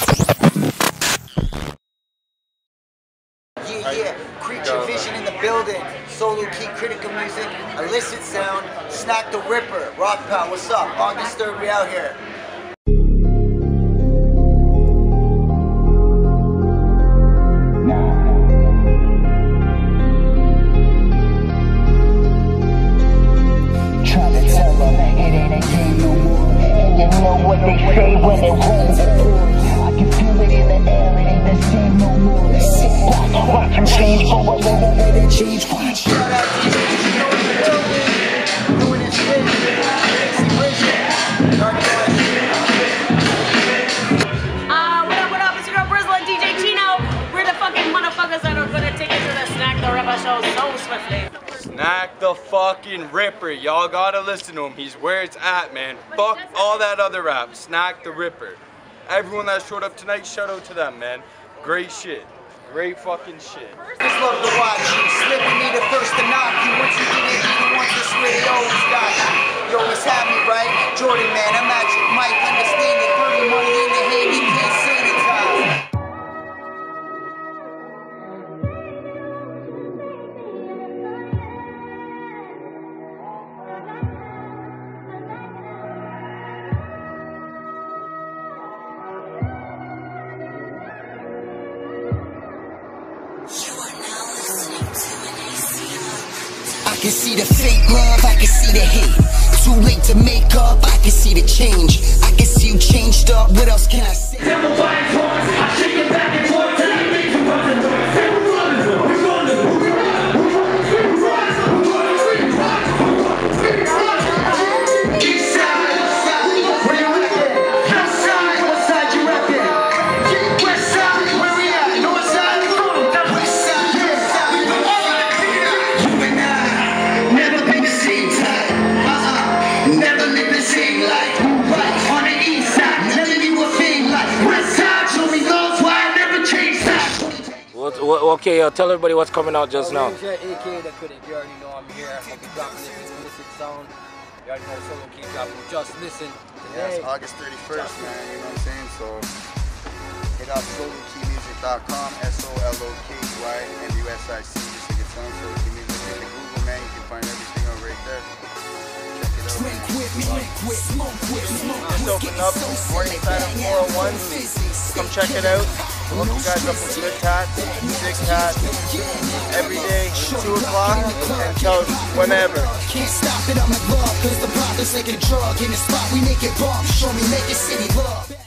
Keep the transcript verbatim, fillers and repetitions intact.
Yeah, yeah, Creature Vision in the building. Solo key, critical music, illicit sound, Snak the Ripper, Rock Pound, what's up? August third, we out here. Try to tell them it ain't a game no more. And you know what they say when they roll the board. I can feel it in the air, it ain't the same no more. Sit back, watch them change, but what they let it change, watch. Shout out D J Chino in the building, doing his thing. Stacee Brizzle. Uh, what up, what up? It's your girl Brizzle and D J Chino. We're the fucking motherfuckers that are gonna take you to the Snak the Ripper show so swiftly. Snak the fucking Ripper. Y'all gotta listen to him. He's where it's at, man. Fuck all that other rap. Snak the Ripper. Everyone that showed up tonight, shout out to them, man. Great shit. Great fucking shit. Just love to watch you. Slipping me the first to knock you. Once you get it, even once it's where they always got you. You always have me, right? Jordan, man, I'm Magic Mike. Understand it. Dirty money in the hand, you can't sanitize. I can see the fake love, I can see the hate. Too late to make up, I can see the change. I can see you changed up, what else can I say? I shake it back and forth till I make you run the door. East side, where you reppin'? West side, what side you reppin'? West side, where we at? North side, west side, west side. You and I never been the same time. Uh-uh, never live the same life. Right on the east side, never knew a thing like west side. Show me love, why I never changed that. What, what, okay, uh, tell everybody what's coming out just now. A K the critic, you already know I'm here. I'll be dropping this explicit sound. You already know the solo key dropping. Just listen. Yeah, it's August thirty-first, man. You know what I'm saying? So hit up solo key music dot com, S O L O K Y M U S I C, just like it sounds. Solo Key Music. Hit Google, man. You can find everything out right there. Check it out. Just opened up morning side of four oh one. Come check it out. We'll hook you guys up with good tats, sick tats, every day, two o'clock, until whenever. Can't stop it, I'm in love, cause the profit's like a drug. In the spot we make it bump, show me make it city love.